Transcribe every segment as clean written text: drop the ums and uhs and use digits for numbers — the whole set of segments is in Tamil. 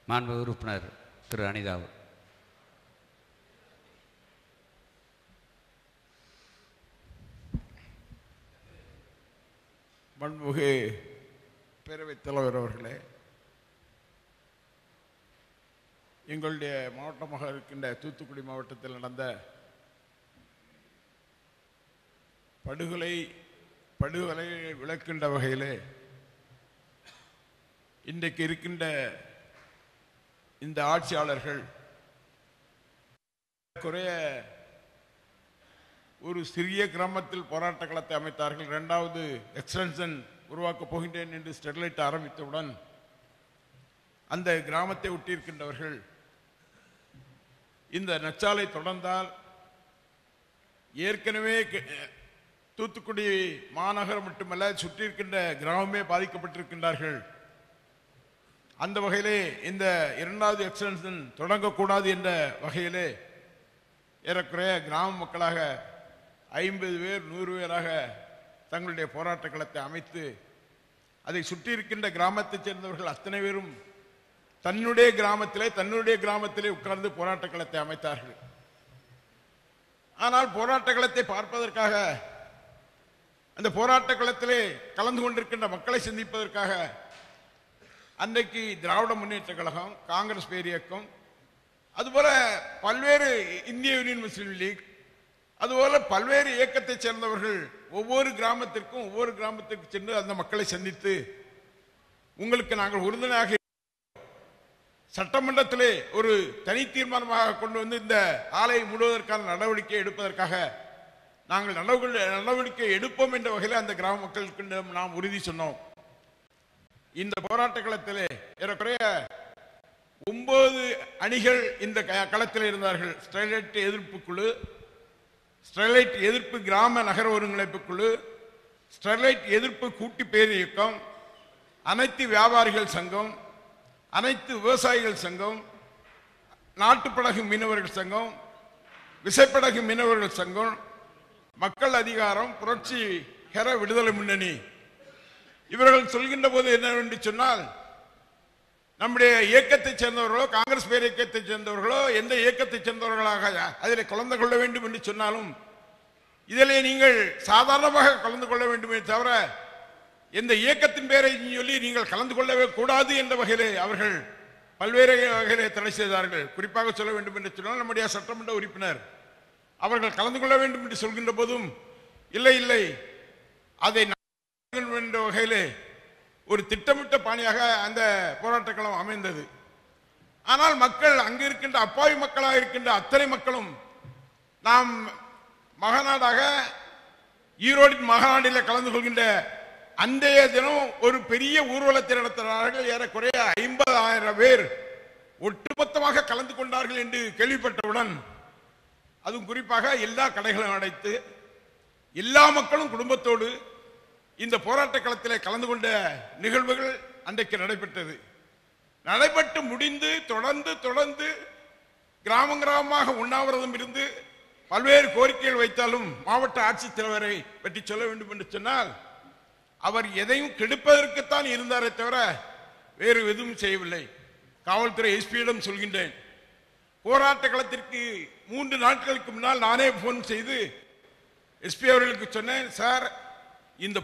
மாண்பு உறுப்பினர் திரு அனிதா. மாண்புமிகு பேரவைத் தலைவர் அவர்களே, எங்களுடைய மாவட்டமாக இருக்கின்ற தூத்துக்குடி மாவட்டத்தில் நடந்த படுகொலை விளக்கின்ற வகையிலே இன்றைக்கு இருக்கின்ற இந்த ஆட்சியாளர்கள் குறைய ஒரு சிறிய கிராமத்தில் போராட்ட களத்தை அமைத்தார்கள். இரண்டாவது எக்ஸ்டென்ஷன் உருவாக்கப் போகின்றேன் என்று ஸ்டெர்லைட் ஆரம்பித்தவுடன் அந்த கிராமத்தை ஒட்டியிருக்கின்றவர்கள் இந்த நச்சாலை தொடர்ந்தால் ஏற்கனவே தூத்துக்குடி மாநகரம் மட்டுமல்ல சுற்றி இருக்கின்ற கிராமமே பாதிக்கப்பட்டிருக்கின்றார்கள். அந்த வகையிலே இந்த இரண்டாவது எக்ஸ்டென்ஷன் தொடங்கக்கூடாது என்ற வகையிலே ஏறக்குறைய கிராம மக்களாக 50 பேர் 100 பேராக தங்களுடைய போராட்ட களத்தை அமைத்து அதை சுற்றி இருக்கின்ற கிராமத்தைச் சேர்ந்தவர்கள் அத்தனை பேரும் தன்னுடைய கிராமத்திலே உட்கார்ந்து போராட்ட களத்தை அமைத்தார்கள். ஆனால் போராட்ட களத்தை பார்ப்பதற்காக, அந்த போராட்ட களத்திலே கலந்து கொண்டிருக்கின்ற மக்களை சந்திப்பதற்காக அன்றைக்கு திராவிட முன்னேற்ற கழகம், காங்கிரஸ் பேரியக்கம், அதுபோல பல்வேறு இந்திய யூனியன் முஸ்லீம் லீக், அதுபோல பல்வேறு இயக்கத்தைச் சேர்ந்தவர்கள் ஒவ்வொரு கிராமத்திற்கு சென்று அந்த மக்களை சந்தித்து உங்களுக்கு நாங்கள் உறுதுணையாக சட்டமன்றத்திலே ஒரு தனி தீர்மானமாக கொண்டு வந்து இந்த ஆலை மூடுவதற்கான நடவடிக்கை எடுப்பதற்காக நாங்கள் நடவடிக்கை எடுப்போம் என்ற வகையில் அந்த கிராம மக்களுக்கு நாம் உறுதி சொன்னோம். இந்த போராட்ட களத்திலே ஏறக்குறைய 9 அணிகள் இந்த களத்தில் இருந்தார்கள். ஸ்டெர்லைட் எதிர்ப்பு குழு, ஸ்டெர்லைட் எதிர்ப்பு கிராம நகர ஒருங்கிணைப்பு குழு, ஸ்டெர்லைட் எதிர்ப்பு கூட்டு பேரியக்கம், அனைத்து வியாபாரிகள் சங்கம், அனைத்து விவசாயிகள் சங்கம், நாட்டுப்படகு மீனவர்கள் சங்கம், விசைப்படகு மீனவர்கள் சங்கம், மக்கள் அதிகாரம், புரட்சி ஹெர விடுதலை முன்னணி. இவர்கள் சொல்கின்ற போது என்னவென்று சொன்னால், நம்முடைய இயக்கத்தைச் சேர்ந்தவர்களோ, காங்கிரஸ் பேர் இயக்கத்தைச் சேர்ந்தவர்களோ, எந்த இயக்கத்தைச் சேர்ந்தவர்களாக அதில் கலந்து கொள்ள வேண்டும் என்று சொன்னாலும் இதிலே நீங்கள் சாதாரணமாக கலந்து கொள்ள வேண்டுமே தவிர எந்த இயக்கத்தின் பேரை சொல்லி நீங்கள் கலந்து கொள்ளவே கூடாது என்ற வகையிலே அவர்கள் பல்வேறு வகையிலே தடை செய்தார்கள். குறிப்பாக சொல்ல வேண்டும் என்று சொன்னால் நம்முடைய சட்டமன்ற உறுப்பினர் அவர்கள் கலந்து கொள்ள வேண்டும் என்று சொல்கின்ற போதும் இல்லை அதை என்ற வகையிலே ஒரு திட்டமிட்ட பாணியாக அந்த போராட்ட களம் அமைந்தது. ஆனால் மக்கள் அங்கு இருக்கின்ற அப்பாவி மக்களாக இருக்கின்ற அத்தனை மக்களும் நாம் மகாநாடாக ஈரோடு மகாநாட்டில் கலந்து கொள்கின்ற அன்றைய தினம் ஒரு பெரிய ஊர்வலத்தை நடத்தினார்கள். ஏறக்குறைய 50,000 பேர் ஒட்டுமொத்தமாக கலந்து கொண்டார்கள் என்று கேள்விப்பட்டவுடன், அதுவும் குறிப்பாக எல்லா கடைகளும் அடைத்து எல்லா மக்களும் குடும்பத்தோடு இந்த போராட்ட களத்திலே கலந்து கொண்ட நிகழ்வுகள் அன்றைக்கு நடைபெற்றது. நடைபெற்று முடிந்து தொடர்ந்து கிராமமாக உண்ணாவிரதம் இருந்து பல்வேறு கோரிக்கைகள் வைத்தாலும் மாவட்ட ஆட்சித்தலைவரை பற்றி சொல்ல வேண்டும் என்று சொன்னால் அவர் எதையும் கெடுப்பதற்குத்தான் இருந்தாரே தவிர வேறு எதுவும் செய்யவில்லை. காவல்துறை எஸ்பியிடம் சொல்கின்றேன், போராட்ட களத்திற்கு 3 நாட்களுக்கு முன்னால் நானே போன் செய்து எஸ்பி அவர்களுக்கு சொன்னேன், சார் இந்த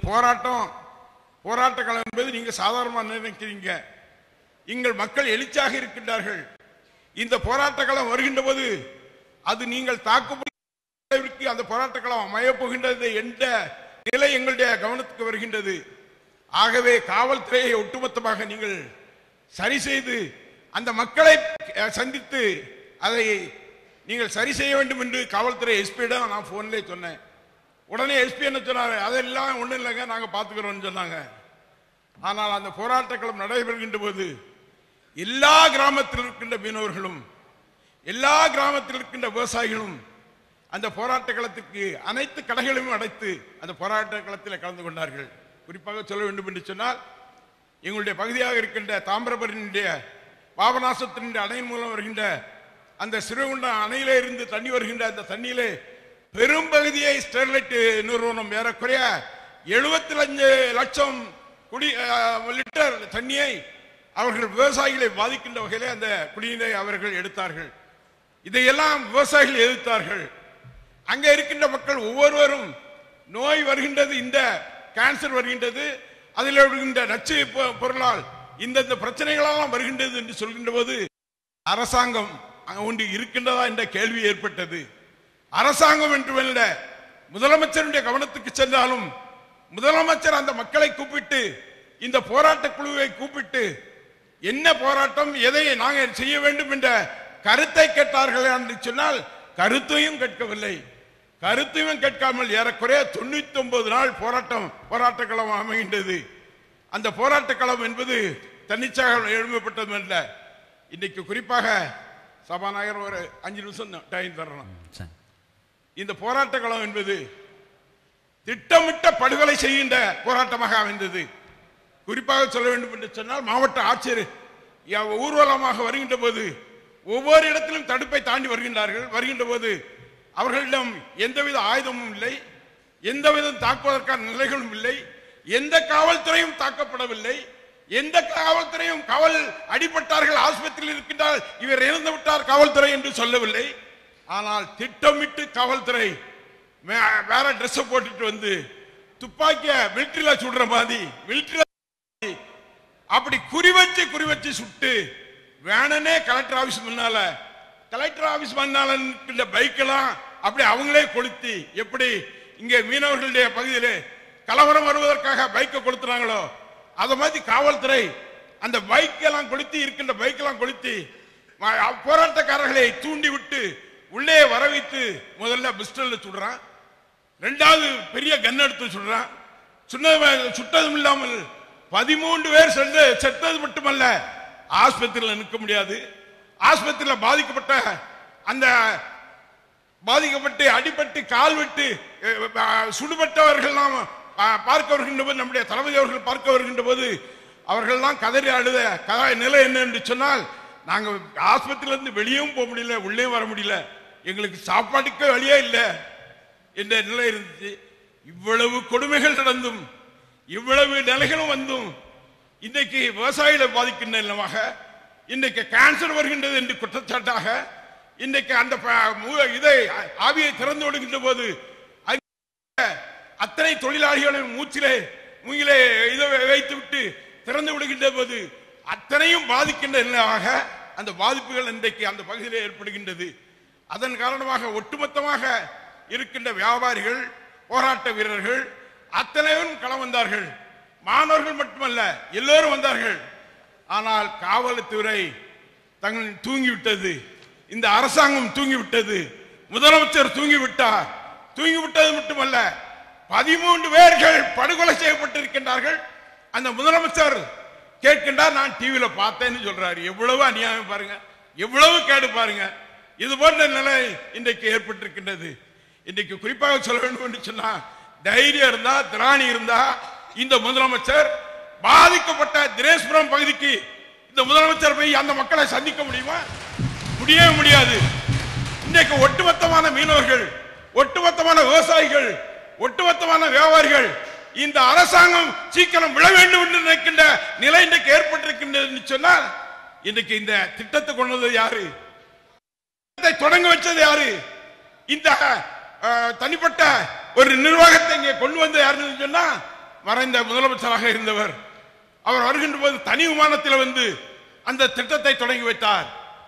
போராட்ட களம் என்பது நீங்க சாதாரணமாக நினைக்கிறீங்க, எங்கள் மக்கள் எழுச்சியாக இருக்கின்றார்கள். இந்த போராட்ட களம் வருகின்ற போது அது நீங்கள் தாக்குப்பிடிக்கு அந்த போராட்ட களம் அமையப் போகின்றது என்ற நிலை எங்களுடைய கவனத்துக்கு வருகின்றது. ஆகவே காவல்துறையை ஒட்டுமொத்தமாக நீங்கள் சரி செய்து அந்த மக்களை சந்தித்து அதை நீங்கள் சரி செய்ய வேண்டும் என்று காவல்துறை எஸ்பியிடம் நான் போன்லேயே சொன்னேன். உடனே எஸ்பி என்ன சொன்னாரு, அதெல்லாம் ஒன்றும் இல்லைங்க, நாங்கள் பார்த்துக்கிறோம்னு சொன்னாங்க. ஆனால் அந்த போராட்ட களம் நடைபெறுகின்ற போது எல்லா கிராமத்தில் இருக்கின்ற மீனவர்களும் எல்லா கிராமத்தில் இருக்கின்ற விவசாயிகளும் அந்த போராட்ட களத்திற்கு அனைத்து கடைகளையும் அடைத்து அந்த போராட்ட களத்தில் கலந்து கொண்டார்கள். குறிப்பாக சொல்ல வேண்டும் என்று சொன்னால், எங்களுடைய பகுதியாக இருக்கின்ற தாமிரபரணியுடைய பாபநாசத்தினுடைய அணையின் மூலம் வருகின்ற அந்த சிறுகுண்டம் அணையிலே இருந்து தண்ணி வருகின்ற அந்த தண்ணியிலே பெரும்பகுதியை ஸ்டெர்லைட் நிறுவனம் ஏறக்குறைய 75 லட்சம் லிட்டர் தண்ணியை அவர்கள் விவசாயிகளை பாதிக்கின்ற வகையிலே அந்த குடியினை அவர்கள் எடுத்தார்கள். இதையெல்லாம் விவசாயிகள் எதிர்த்தார்கள். அங்கே இருக்கின்ற மக்கள் ஒவ்வொருவரும் நோய் வருகின்றது, இந்த கேன்சர் வருகின்றது, அதில் வருகின்ற நச்சு பொருளால் இந்த பிரச்சனைகளெல்லாம் வருகின்றது என்று சொல்கின்ற போது அரசாங்கம் ஒன்று இருக்கின்றதா என்ற கேள்வி ஏற்பட்டது. அரசாங்கம் என்று முதலமைச்சருடைய கவனத்துக்கு சென்றாலும் முதலமைச்சர் அந்த மக்களை கூப்பிட்டு, இந்த போராட்ட குழுவை கூப்பிட்டு என்ன போராட்டம், எதை நாங்கள் செய்ய வேண்டும் என்ற கருத்தை கேட்டார்கள் என்று சொன்னால் கருத்தையும் கேட்கவில்லை. கருத்தையும் கேட்காமல் ஏறக்குறைய 99 நாள் போராட்ட களம் அமைகின்றது. அந்த போராட்ட களம் என்பது தன்னிச்சையாக எழுப்பப்பட்டது அல்ல. இன்னைக்கு குறிப்பாக சபாநாயகர் ஒரு 5 நிமிஷம் டைம் தரணும். இந்த போராட்ட களம் என்பது திட்டமிட்ட படுகொலை செய்கின்ற போராட்டமாக அமைந்தது. குறிப்பாக சொல்ல வேண்டும் என்று சொன்னால் மாவட்ட ஆட்சியர் ஊர்வலமாக வருகின்ற போது ஒவ்வொரு இடத்திலும் தடுப்பை தாண்டி வருகின்ற போது அவர்களிடம் எந்தவித ஆயுதமும் இல்லை, எந்தவித தாக்குவதற்கான நிலைகளும் இல்லை, எந்த காவல்துறையும் தாக்கப்படவில்லை, எந்த காவல்துறையும் காவல் அடிபட்டார்கள் ஆஸ்பத்திரியில் இருக்கின்றால் இவர் இறந்து விட்டார் காவல்துறை என்று சொல்லவில்லை. ஆனால் திட்டமிட்டு காவல்துறை வேற டிரெஸ் போட்டுட்டு வந்து துப்பாக்கிய மிலிட்டரியில சுடுற மாதிரி அப்படி குறி வச்சு சுட்டு வேணனே கலெக்டர் ஆபீஸ் முன்னால இருக்கின்ற பைக்கெல்லாம் அப்படி அவங்களே கொளுத்தி, எப்படி இங்கே மீனவர்களுடைய பகுதியிலே கலவரம் வருவதற்காக பைக்கை கொளுத்துறாங்களோ அத மாதிரி காவல்துறை அந்த பைக்கெல்லாம் கொளுத்தி இருக்கின்ற பைக்கெல்லாம் கொளுத்தி போராட்டக்காரர்களை தூண்டி விட்டு உள்ளே வர வைத்து முதல்ல பிஸ்டல்ல சுடுறான், ரெண்டாவது பெரிய கன் எடுத்து சுடுறான். சுட்டதும் இல்லாமல் 13 பேர் செத்தது மட்டுமல்ல, ஆஸ்பத்திரியில் நிற்க முடியாது. ஆஸ்பத்திரியில் பாதிக்கப்பட்டு அடிபட்டு கால் விட்டு சுடுபட்டவர்கள் பார்க்க வருகின்ற போது, நம்முடைய தளபதி அவர்கள் பார்க்க வருகின்ற போது அவர்கள்லாம் கதறி அழுத நிலை என்ன என்று சொன்னால், நாங்கள் ஆஸ்பத்திரியிலிருந்து வெளியும் போக முடியல, உள்ளே வர முடியல, எங்களுக்கு சாப்பாட்டுக்கு வழியே இல்லை என்ற நிலை இருந்துச்சு. இவ்வளவு கொடுமைகள் நடந்தும் இவ்வளவு நிலைகளும் வந்தும் இன்றைக்கு விவசாயிகளை பாதிக்கின்ற நிலமாக, இன்றைக்கு கேன்சர் வருகின்றது என்று குற்றச்சாட்டாக, இன்றைக்கு அந்த இதை ஆவியை திறந்து விடுகின்ற போது அத்தனை தொழிலாளிகளின் மூங்கிலே இதை வைத்து விட்டு திறந்து விடுகின்ற போது அத்தனையும் பாதிக்கின்ற நிலையாக அந்த பாதிப்புகள் இன்றைக்கு அந்த பகுதியில் ஏற்படுகின்றது. அதன் காரணமாக ஒட்டுமொத்தமாக இருக்கின்ற வியாபாரிகள், போராட்ட வீரர்கள் அத்தனையும் களம் வந்தார்கள். மாணவர்கள் மட்டுமல்ல, எல்லோரும் வந்தார்கள். ஆனால் காவல்துறை தங்கள் தூங்கிவிட்டது, இந்த அரசாங்கம் தூங்கிவிட்டது, முதலமைச்சர் தூங்கிவிட்டார். தூங்கிவிட்டது மட்டுமல்ல, 13 பேர்கள் படுகொலை செய்யப்பட்டிருக்கின்றார்கள். அந்த முதலமைச்சர் கேட்கின்றார், நான் டிவியில பார்த்தேன்னு சொல்றாரு. எவ்வளவு அநியாயம் பாருங்க, எவ்வளவு கேடு பாருங்க. இது போன்ற நிலை இன்றைக்கு ஏற்பட்டிருக்கின்றது. இன்றைக்கு குறிப்பாக சொல்ல வேண்டும் என்று சொன்னா, தைரியம் இருந்தா, திராணி இருந்தா இந்த முதலமைச்சர் பாதிக்கப்பட்ட தினேஸ்வரம் பகுதிக்கு இந்த முதலமைச்சர் போய் அந்த மக்களை சந்திக்க முடியுமா? முடியவே முடியாது. இன்றைக்கு ஒட்டுமொத்தமான மீனவர்கள், ஒட்டுமொத்தமான விவசாயிகள், ஒட்டுமொத்தமான வியாபாரிகள் இந்த அரசாங்கம் சீக்கிரம் விழ வேண்டும் என்று நினைக்கின்ற நிலை இன்றைக்கு ஏற்பட்டிருக்கின்றது சொன்னால், இன்றைக்கு இந்த திட்டத்தை கொண்டு வந்தது யாரு? தொடங்க வச்சது யாரு? இந்த தனிப்பட்ட ஒரு நிர்வாகத்தை இங்கே கொண்டு வந்து யாருன்னு சொன்னா, மறைந்த முதலமைச்சராக இருந்தவர். அவர் வருகின்ற போது தனி விமானத்தில் வந்து அந்த திட்டத்தை தொடங்கி வைத்தார்.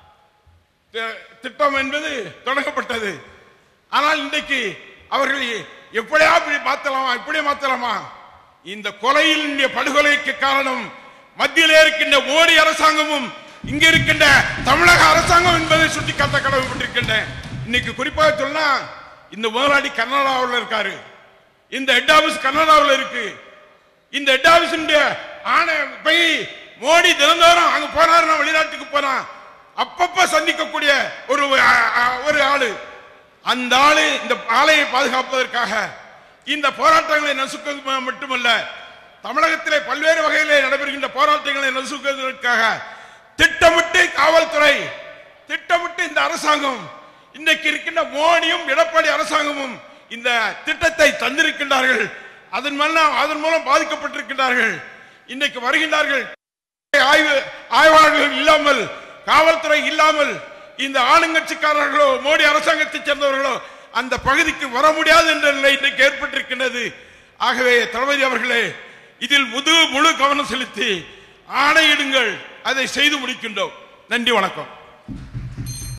திட்டம் என்பது தொடங்கப்பட்டது. ஆனால் இன்றைக்கு அவர்கள் எப்படியா மாத்தலாமா, இப்படி மாத்தலாமா? இந்த கொலையில் படுகொலைக்கு காரணம் மத்தியிலே இருக்கின்ற மோடி அரசாங்கமும் இங்க இருக்கின்ற தமிழக அரசாங்கம் என்பதை சுட்டிக்காட்ட கடமைப்பட்டிருக்கின்றேன். இன்னைக்கு குறிப்பாக சொன்னா, இந்த முதலாளி கர்நாடகாவில் இருக்காரு, இந்த ஹெட் ஆபீஸ் கர்நாடகாவில் இருக்கு. இந்த ஹெட் ஆபீஸ் ஆணை போய் மோடி தினந்தோறும் அங்க போனாரு, வெளிநாட்டுக்கு போனா அப்பப்ப சந்திக்கக்கூடிய ஒரு ஆளு. அந்த ஆளு இந்த ஆலையை பாதுகாப்பதற்காக இந்த போராட்டங்களை நசுக்குவது மட்டுமல்ல, தமிழகத்திலே பல்வேறு வகையிலே நடைபெறுகின்ற போராட்டங்களை நசுக்குவதற்காக திட்டமிட்டு காவல்துறை, திட்டமிட்டு இந்த அரசாங்கம், இன்றைக்கு இருக்கின்ற மோடியும் எடப்பாடி அரசாங்கமும் இந்த திட்டத்தை தந்திருக்கின்றார்கள். அதன் மூலம் பாதிக்கப்பட்டிருக்கின்றார்கள். இன்றைக்கு வருகின்றார்கள். ஆய்வாளர்கள் இல்லாமல், காவல்துறை இல்லாமல் இந்த ஆளுங்கட்சிக்காரர்களோ மோடி அரசாங்கத்தை சேர்ந்தவர்களோ அந்த பகுதிக்கு வர முடியாது என்ற நிலை இன்றைக்கு ஏற்பட்டிருக்கின்றது. ஆகவே தளபதி அவர்களே, இதில் முழு கவனம் செலுத்தி ஆணையிடுங்கள், அதை செய்து முடிக்கின்றோம். நன்றி, வணக்கம்.